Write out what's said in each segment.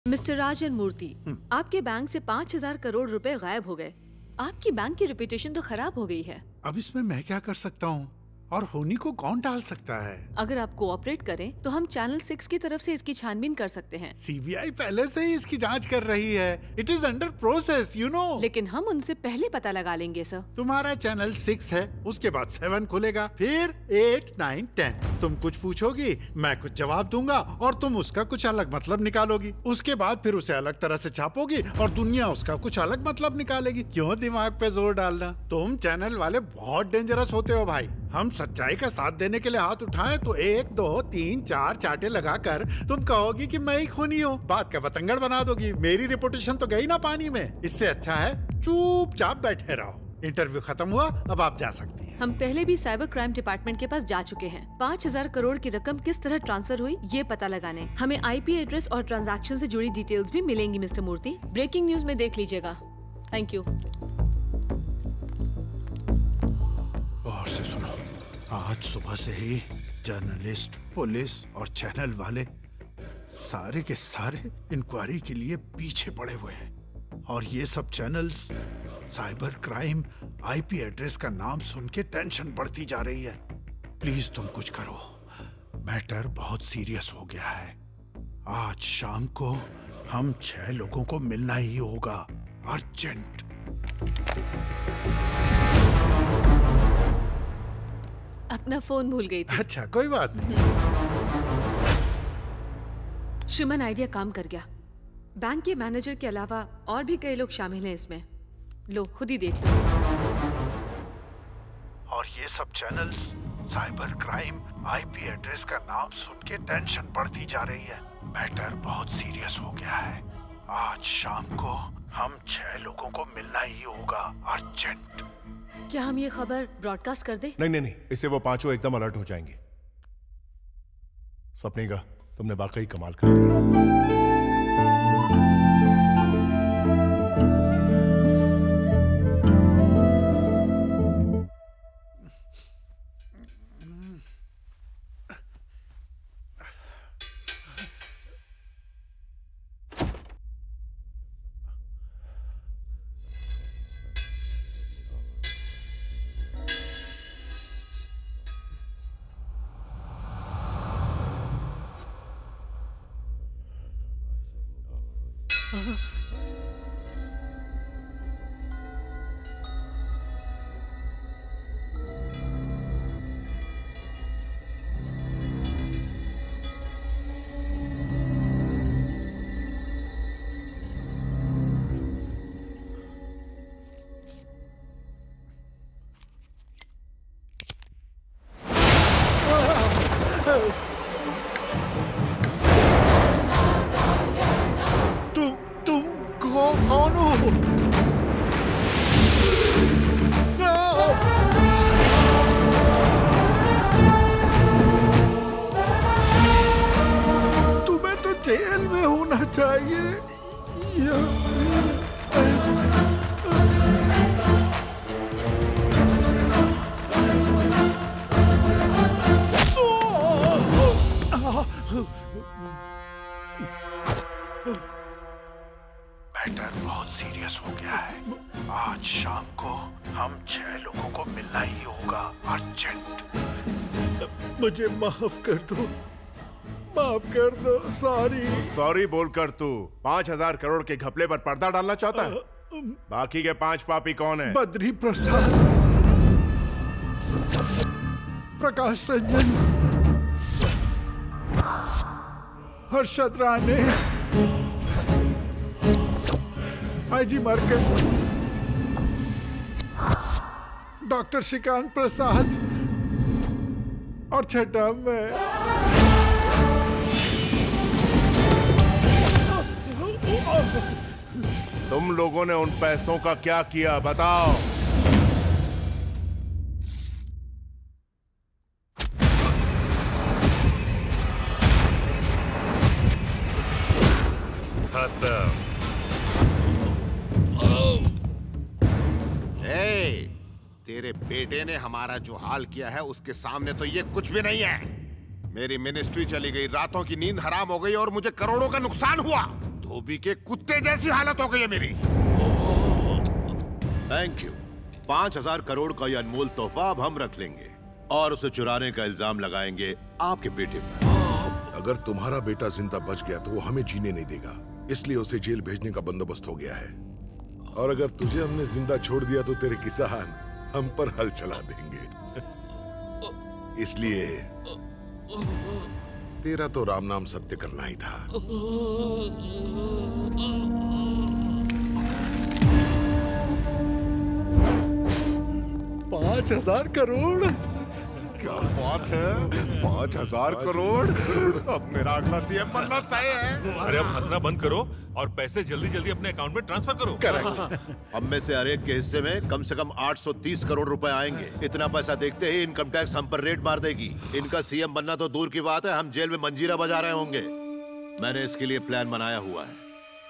Mister राजन मूर्ति, आपके bank से 5,000 करोड़ रुपए गायब हो गए। आपकी बैंक की रेपुटेशन तो खराब हो गई है। अब इसमें मैं क्या कर सकता हूँ? और होनी को कौन टाल सकता है? अगर आप कोऑपरेट करें तो हम चैनल 6 की तरफ से इसकी छानबीन कर सकते हैं। सीबीआई पहले से ही इसकी जांच कर रही है। It is under process, you know. लेकिन हम उनसे पहले पता लगा लेंगे सर। तुम्हारा चैनल 6 है, उसके बाद 7 खुलेगा, फिर 8, 9, 10। तुम कुछ पूछोगी, मैं कुछ जवाब दूंगा और तुम उसका कुछ अलग मतलब निकालोगी। उसके बाद फिर उसे अलग तरह से छापोगी और दुनिया उसका कुछ अलग मतलब निकालेगी। क्यों दिमाग पे जोर डालना? तुम चैनल वाले बहुत डेंजरस होते हो भाई। हम सच्चाई का साथ देने के लिए हाथ उठाएं तो 1, 2, 3, 4 चाटे लगाकर तुम कहोगी कि मैं ही खूनी हूँ। बात का बतंगड़ बना दोगी। मेरी रेपुटेशन तो गई ना पानी में। इससे अच्छा है चुपचाप बैठे रहो। इंटरव्यू खत्म हुआ, अब आप जा सकती हैं। हम पहले भी साइबर क्राइम डिपार्टमेंट के पास जा चुके हैं। 5,000 करोड़ की रकम किस तरह ट्रांसफर हुई ये पता लगाने। हमें आईपी एड्रेस और ट्रांजैक्शन से जुड़ी डिटेल्स भी मिलेंगी मिस्टर मूर्ति। ब्रेकिंग न्यूज में देख लीजिएगा। Thank you. और से सुनो, आज सुबह से ही जर्नलिस्ट, पुलिस और चैनल वाले सारे के सारे इंक्वायरी के लिए पीछे पड़े हुए हैं। और ये सब channels cyber crime IP address का नाम सुन के टेंशन बढ़ती जा रही है। प्लीज तुम कुछ करो, मैटर बहुत सीरियस हो गया है। आज शाम को हम 6 लोगों को मिलना ही होगा, अर्जेंट। अपना फोन भूल गई थी। अच्छा, कोई बात नहीं। श्रीमन, आइडिया काम कर गया। बैंक के मैनेजर के अलावा और भी कई लोग शामिल हैं इसमें। लो, खुद ही देख लो। और ये सब channels cyber crime IP address का नाम सुन के टेंशन बढ़ती जा रही है। मैटर बहुत सीरियस हो गया है। आज शाम को हम 6 लोगों को मिलना ही होगा, अर्जेंट। क्या हम ये खबर ब्रॉडकास्ट कर दें? नहीं, इससे वो 5 एकदम अलर्ट हो जाएंगे। स्वप्निका, तुमने वाकई कमाल कर दिया। तुम कौन हो? तुम्हें तो जेल में होना चाहिए। मैटर बहुत सीरियस हो गया है। आज शाम को हम 6 लोगों को मिलना ही होगा, अर्जेंट। मुझे माफ कर दो, माफ कर दो। सॉरी बोलकर तू 5,000 करोड़ के घपले पर पर्दा डालना चाहता है? बाकी के 5 पापी कौन है? Badri Prasad, Prakash Ranjan, Harshad Rane, IG market, doctor Shrikant Prasad और छठा मैं। तुम लोगों ने उन पैसों का क्या किया, बताओ। तेरे बेटे ने हमारा जो हाल किया है उसके सामने तो ये कुछ भी नहीं है। मेरी मिनिस्ट्री चली गई, रातों की नींद हराम हो गई और मुझे करोड़ों का नुकसान हुआ। धोबी के कुत्ते जैसी हालत हो गई है मेरी। Thank you. 5,000 करोड़ का ये अनमोल तोहफा अब हम रख लेंगे और उसे चुराने का इल्जाम लगाएंगे आपके बेटे पर। अगर तुम्हारा बेटा जिंदा बच गया तो वो हमें जीने नहीं देगा, इसलिए उसे जेल भेजने का बंदोबस्त हो गया है। और अगर तुझे हमने जिंदा छोड़ दिया तो तेरे किसान हम पर हल चला देंगे। इसलिए तेरा तो राम नाम सत्य करना ही था। 5,000 करोड़? क्या बात है, 5,000 करोड़। अब मेरा अगला सीएम बनना तय है। अरे अब हंसना बंद करो और पैसे जल्दी जल्दी अपने अकाउंट में ट्रांसफर करो। करेक्ट। हम में से हर एक के हिस्से में कम से कम 830 करोड़ रुपए आएंगे। इतना पैसा देखते ही इनकम टैक्स हम पर रेड मार देगी। इनका सीएम बनना तो दूर की बात है, हम जेल में मंजीरा बजा रहे होंगे। मैंने इसके लिए प्लान बनाया हुआ है।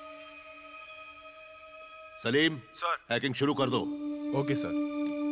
सलीम सर, हैकिंग शुरू कर दो। Okay sir.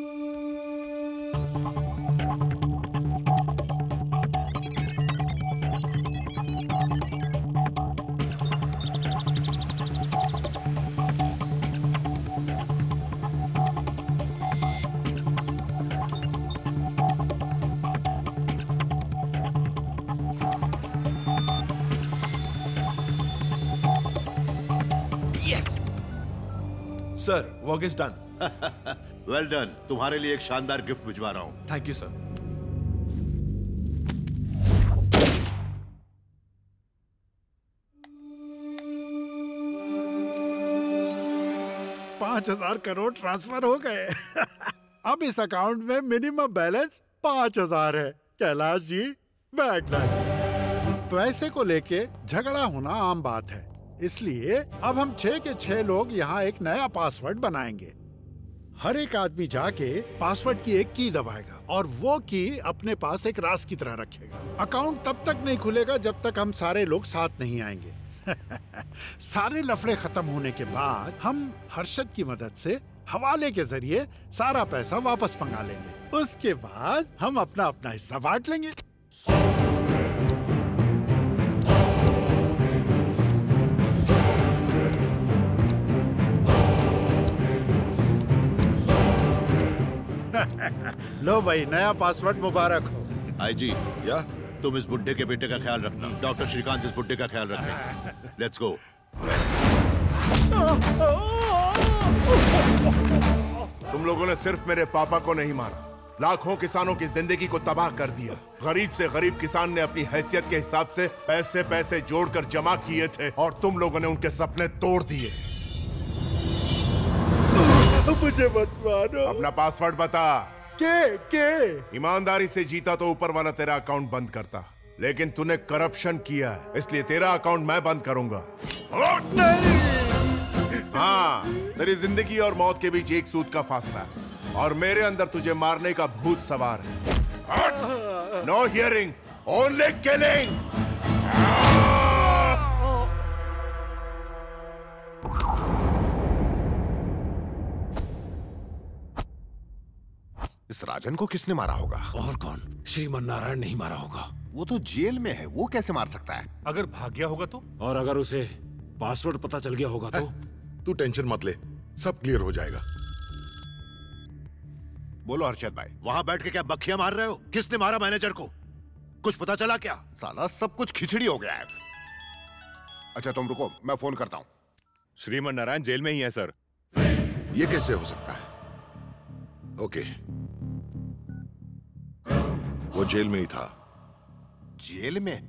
Sir, work is done. Well done. तुम्हारे लिए एक शानदार गिफ्ट भिजवा रहा हूं। Thank you sir. $5,000 crore transfer हो गए। अब इस अकाउंट में मिनिमम बैलेंस 5,000 है। कैलाश जी बैठना। पैसे को लेके झगड़ा होना आम बात है, इसलिए अब हम 6 के 6 लोग यहाँ एक नया पासवर्ड बनाएंगे। हर एक आदमी जाके पासवर्ड की एक की दबाएगा और वो की अपने पास एक राज की तरह रखेगा। अकाउंट तब तक नहीं खुलेगा जब तक हम सारे लोग साथ नहीं आएंगे। सारे लफड़े खत्म होने के बाद हम हर्षद की मदद से हवाले के जरिए सारा पैसा वापस मंगा लेंगे। उसके बाद हम अपना अपना हिस्सा बांट लेंगे। लो भाई, नया पासवर्ड मुबारक हो। आईजी, या तुम इस बुड्ढे के बेटे का ख्याल रखना। डॉक्टर श्रीकांत इस बुड्ढे का ख्याल रखेंगे। Let's go. तुम लोगों ने सिर्फ मेरे पापा को नहीं मारा, लाखों किसानों की जिंदगी को तबाह कर दिया। गरीब से गरीब किसान ने अपनी हैसियत के हिसाब से पैसे जोड़कर जमा किए थे और तुम लोगों ने उनके सपने तोड़ दिए। मुझे मत मारो। अपना पासवर्ड बता। के ईमानदारी से जीता तो ऊपर वाला तेरा अकाउंट बंद करता, लेकिन तूने करप्शन किया है, इसलिए तेरा अकाउंट मैं बंद करूंगा। नहीं। हाँ, तेरी जिंदगी और मौत के बीच एक सूद का फासला है और मेरे अंदर तुझे मारने का भूत सवार है। No hearing, only killing. इस राजन को किसने मारा होगा? और कौन? श्रीमन नारायण नहीं मारा होगा। वो तो जेल में है, वो कैसे मार सकता है? अगर भाग गया होगा तो? और अगर उसे पासवर्ड पता चल गया होगा तो? तू टेंशन मत ले, सब क्लियर हो जाएगा। बोलो हर्षद भाई। वहां बैठ के क्या बखिया मार रहे हो? किसने मारा मैनेजर को? कुछ पता चला क्या? साला सब कुछ खिचड़ी हो गया है। अच्छा तुम रुको, मैं फोन करता हूँ। श्रीमन नारायण जेल में ही है सर। ये कैसे हो सकता है? ओके, वो जेल में ही था। जेल में?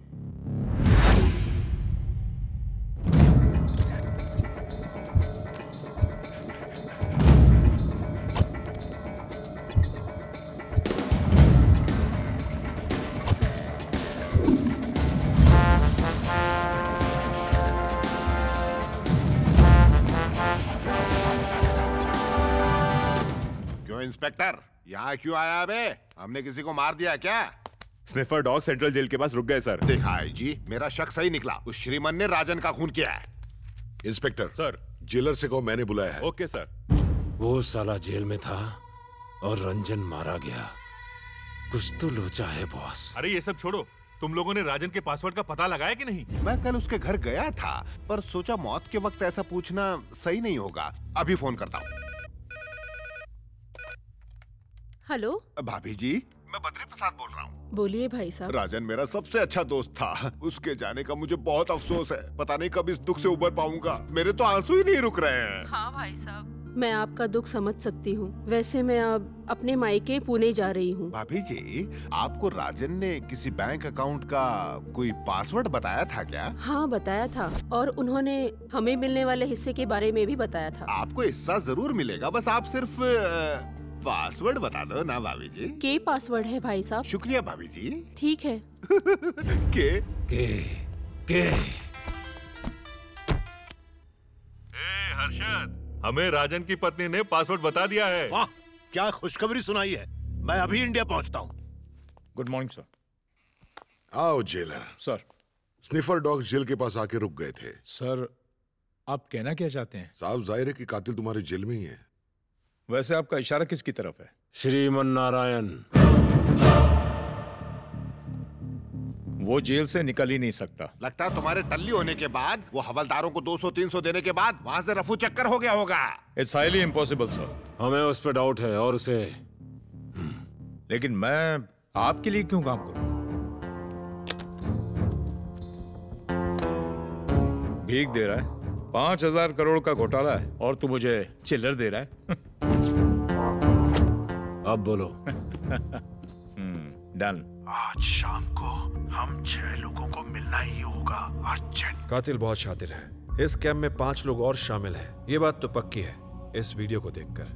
क्यों इंस्पेक्टर, यहाँ क्यों आया बे? हमने किसी को मार दिया क्या? स्निफर डॉग सेंट्रल जेल के पास रुक गए सर। देखा है जी, मेरा शक सही निकला। उस श्रीमन ने राजन का खून किया है। Inspector sir. जेलर से को मैंने बुलाया है। Okay sir. वो साला जेल में था और रंजन मारा गया। कुछ तो लोचा है बॉस। अरे ये सब छोड़ो, तुम लोगों ने राजन के पासवर्ड का पता लगाया कि नहीं? मैं कल उसके घर गया था, पर सोचा मौत के वक्त ऐसा पूछना सही नहीं होगा। अभी फोन करता हूँ। हेलो भाभी जी, मैं बद्री प्रसाद बोल रहा हूँ। बोलिए भाई साहब। राजन मेरा सबसे अच्छा दोस्त था, उसके जाने का मुझे बहुत अफसोस है। पता नहीं कब इस दुख से उबर पाऊंगा। मेरे तो आंसू ही नहीं रुक रहे हैं। हाँ भाई साहब, मैं आपका दुख समझ सकती हूँ। वैसे मैं अब अपने मायके पुणे जा रही हूँ। भाभी जी, आपको राजन ने किसी बैंक अकाउंट का कोई पासवर्ड बताया था क्या? हाँ बताया था, और उन्होंने हमें मिलने वाले हिस्से के बारे में भी बताया था। आपको हिस्सा जरूर मिलेगा, बस आप सिर्फ पासवर्ड बता दो ना भाभी जी। के पासवर्ड है भाई साहब। शुक्रिया भाभी जी। ठीक है। के हर्षद, हमें राजन की पत्नी ने पासवर्ड बता दिया है। वाह, क्या खुशखबरी सुनाई है। मैं अभी इंडिया पहुंचता हूँ। Good morning sir. आओ jailer. Sir, sniffer dog jail के पास आके रुक गए थे। सर आप कहना क्या चाहते हैं? साहब, जाहिर है कि कातिल तुम्हारे जेल में ही है। वैसे आपका इशारा किसकी तरफ है? श्रीमन नारायण। वो जेल से निकल ही नहीं सकता। लगता है तुम्हारे टल्ली होने के बाद, वो हवलदारों को 200-300 देने के बाद वहाँ से रफू चक्कर हो गया होगा। It's highly impossible sir. हमें उस पर डाउट है, और उसे लेकिन मैं आपके लिए क्यों काम करूं? भीख दे रहा है, 5,000 करोड़ का घोटाला है, और तू मुझे चिल्लर दे रहा है। अब बोलो। डन। आज शाम को हम 6 लोगों को मिलना ही होगा, अर्जेंट। कातिल बहुत शातिर है। इस कैम्प में 5 लोग और शामिल हैं। ये बात तो पक्की है इस वीडियो को देखकर।